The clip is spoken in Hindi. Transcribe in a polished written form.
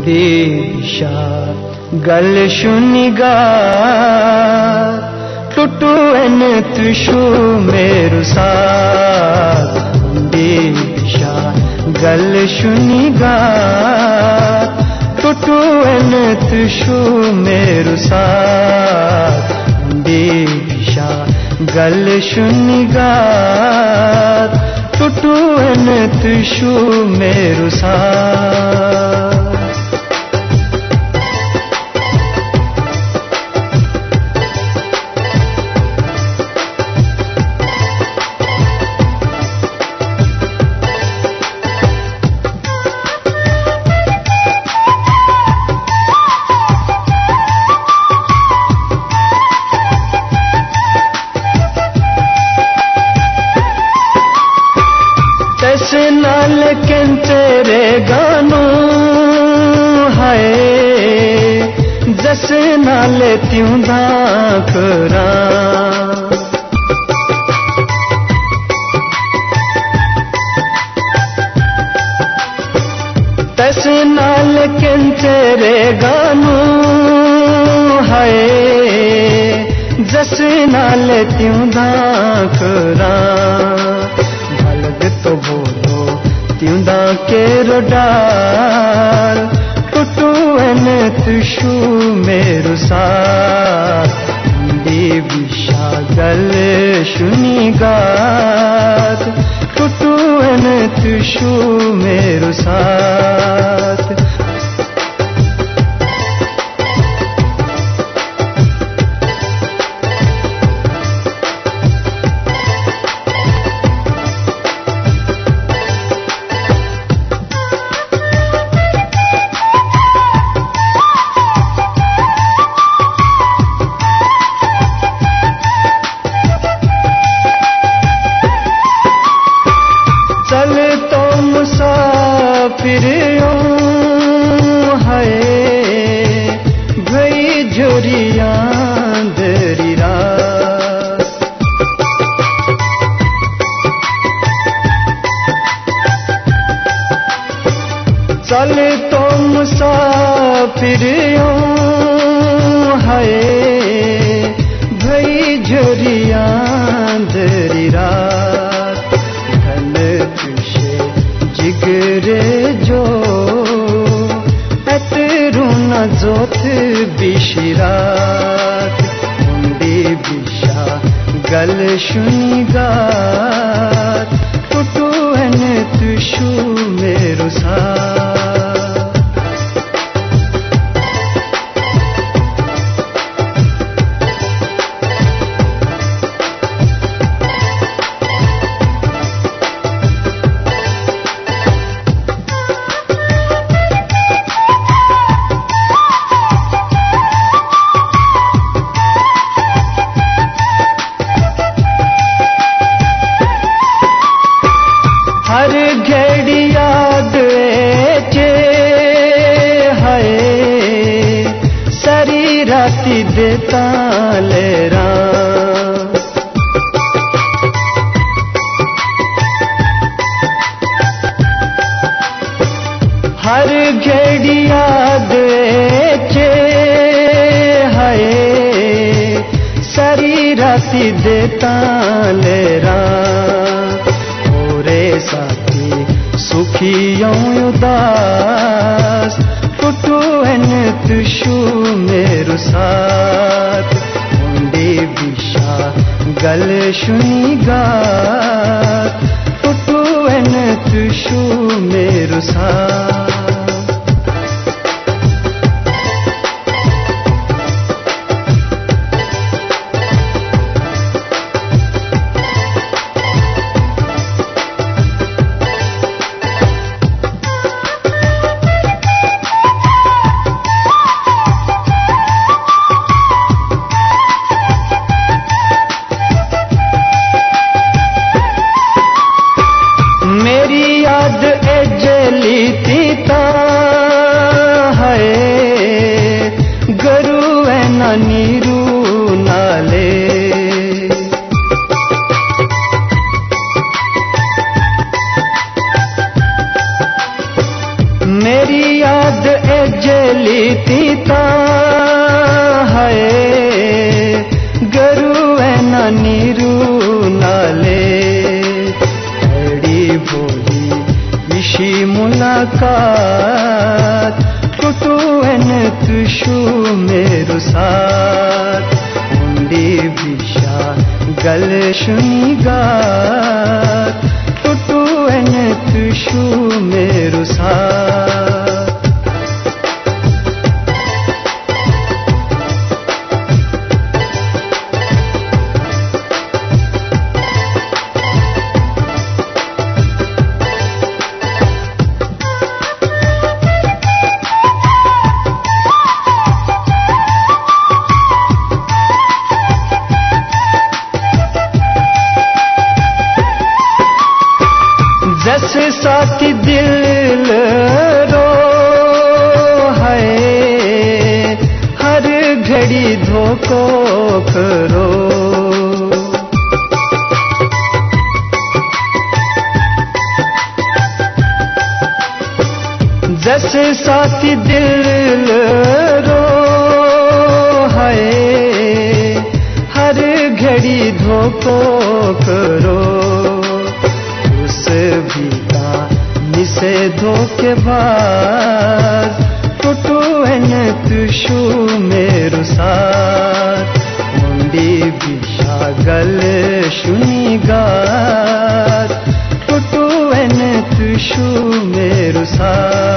दिशा गल शुनी गाथ टुटू एन तुषु मेरु साथ दिशा गल शुनी गाथ टुटू एन तुषु मेरु साथ दिशा गल शुनी गाथ टुटू एन तुषु मेरु साथ तेरे गानों है जस नाले त्यों दाखरा तस नाल तेरे गानों है जस नाले त्यों दाखरा भलग तो बोलो त्योंदा के रोडार टुटू एन तुषु मेरु साथ बिशा गल शुनी गाथ टुटू एन तुषु मेरु साथ चल तो मुसाफिर है भई झरिया दरी रात धन तुषे जिगरे जो एतरू न जोत बिशरात ऊंडे बिशा गल शुनी गाथ टुटू एन तुषु मेरु साथ हर घड़ी याद है सारी राती देता लेरा हर घड़ी याद है सारी राती देता लेरा साथी सुखियों उदास टुटू एन तुषु मेरु साथ ऊंडे बिशा गल शुनी गाथ टुटू एन तुषु मेरु साथ मेरी याद गजली तीता है गरु न नीरू नाले बड़ी बोली इशी मुलाकात टुटू एन तुषु मेरु साथ ऊंडे बिशा गल शुनी गाथ टुटू एन तुषु मेरु साथ जैसे साथी दिल रो है हर घड़ी धोखो करो जैसे साथी दिल रो है हर घड़ी धोखो करो बीता निसे धोखेबाज टुटू एन तुषु मेरु साथ ऊंडे बिशा गल शुनी गाथ टुटू एन तुषु मेरु साथ